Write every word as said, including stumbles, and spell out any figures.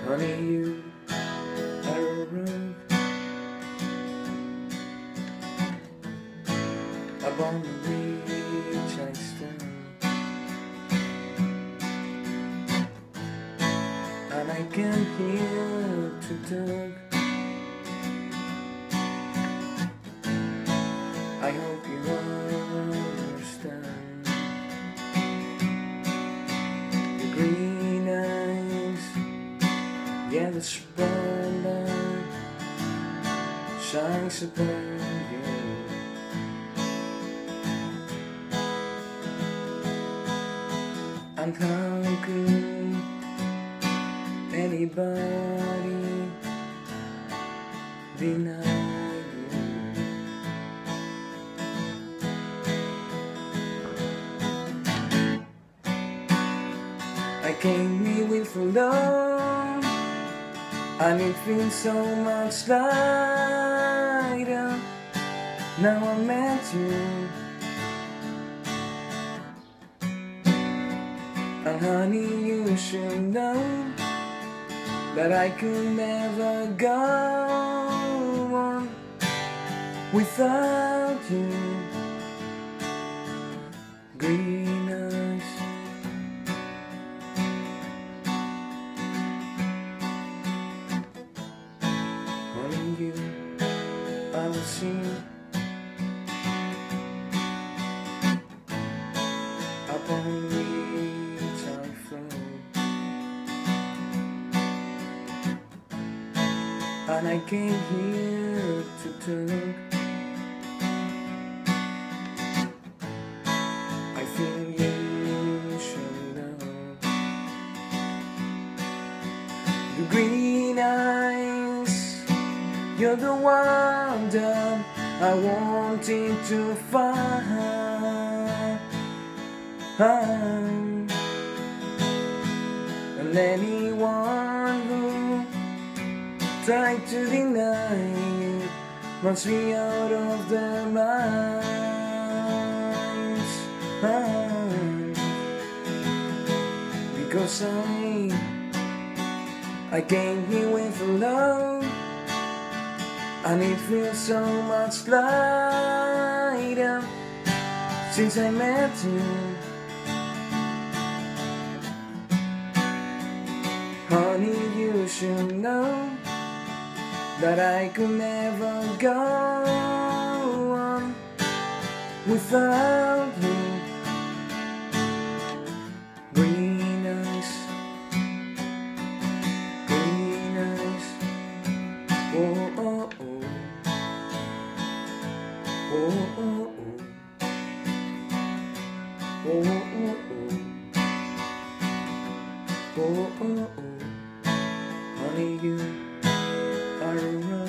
Honey, you are a road upon the beach I stand, and I can hear to talk. I hope you understand. The green eyes, yeah, the spotlight shines upon you. And how could anybody deny you? I came here with love, and it feels so much lighter now I met you. And honey, you should know that I could never go on without you. Green eyes, only you I will see upon which I flow, and I came here to talk. I feel you should know. The green eyes, you're the one that I wanted to find. And anyone who tried to deny it must be out of their minds. Because I I came here with love, and it feels so much lighter since I met you. Honey, you should know that I could never go on without you. Green eyes, green eyes, oh oh oh, oh oh oh, oh oh oh, oh oh oh. Honey, you are a